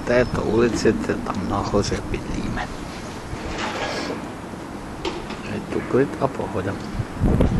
této ulici, tam nahoře bydlíme. Je tu klid a pohoda.